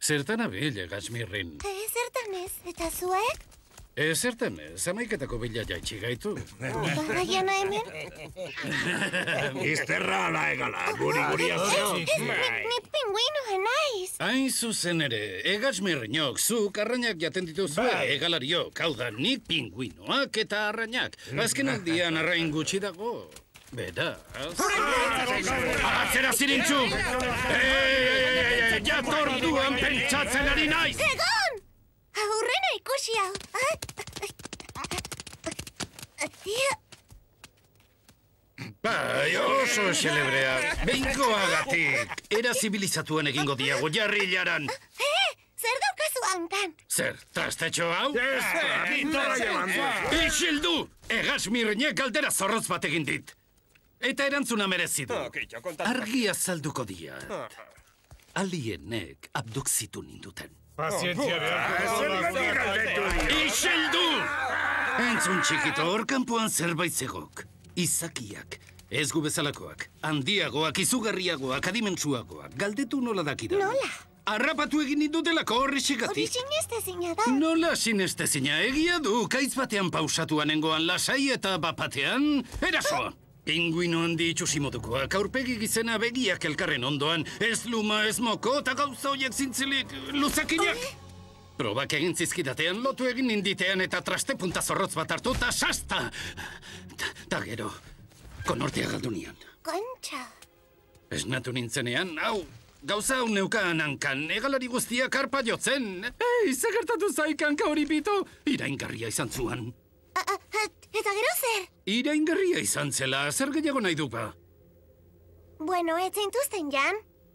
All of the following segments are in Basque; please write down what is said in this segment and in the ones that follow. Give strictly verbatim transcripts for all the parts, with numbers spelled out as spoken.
Zertan abile, Gazmirrin? Zertan ez, eta zuek? Zertan ez, amaiketako bila jaitsi gaitu. Bagaiana hemen? Izterra ala egala, guri-guria zeo. Ni pingüinoa naiz. Hain zuzen ere, Gazmirrinok, zuk arrainak jaten dituzue, egalariok, hau da, nik pingüinoak eta arrainak. Azken aldian arrain gutxi dago. Beraz... Atzera zirintzu! Jatorduan pentsatzen ari naiz! Egon! Aurrena ikusi hau. Bai, oso xelebrea. Behingoagatik. Era zibilizatuan egingo diago jarrilaran. Eh, zer daukazu hankan? Zer, trastetxo hau? Ez, Isildu! Gazmirrinek galdera zorrotz bat egin dit. Eta erantzuna merezi du. Argi azalduko diat. Alienek abdukzitu ninduten. Pazientzia behar. Isildu! Entzun txikito, hor kanpoan zerbait zegok. Izakiak, ez gu bezalakoak, handiagoak, izugarriagoak, adimentsuagoak. Galdetu nola dakidan. Nola? Harrapatu egin nindutelako horri xikatik. Hori sinestezina da. Nola sinestezina egia du, kaitz batean pausatuan engoan lasai eta bapatean, erasoa. Pinguino handi itxusi modukoak, aurpegi gizena begiak elkarren ondoan, ez luma, ez moko, eta gauza horiek zintzilik luzakinak. Probak egin zizkidatean, lotu egin ninditean eta traste punta zorrotz bat hartu, eta sasta! Ta gero, konortea galdu nian. Kontxa. Esnatu nintzenean, hau, gauza hau neukaan hankan, egalari guztiak arpa jotzen. Ei, zegertatu zaikanka hori bito, iraingarria izan zuan. Eta gero zer? Iraingarria izan zela, zer gehiago nahi dupa? Bueno, ez zintuzten jan?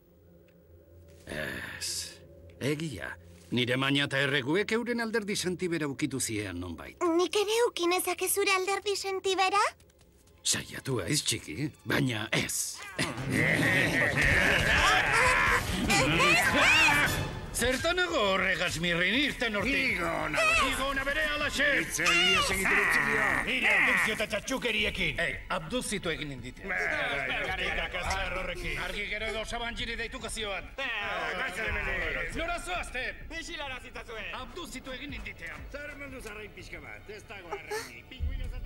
Ez, egia. Nire maina eta erreguek euren alderdi sentibera ukitu ziean nonbait. Nik ere ukinezak zure alderdi sentibera? Saiatu aiz txiki, baina ez. Zertanago horre Gazmirrin irten hortik? Igona! Igona bere alaxe! Itzelia segitu dutzilio! Nire abdukzio eta txatxukeriekin. Ei, abduzitu egin indite. Argi gero edo sabanjiri deituko zioan. Nora zoazte? Bixilara zitazue. Abduzitu egin inditean. Zer mendu zarrain pixka bat, ez dago arrenik. Pinguino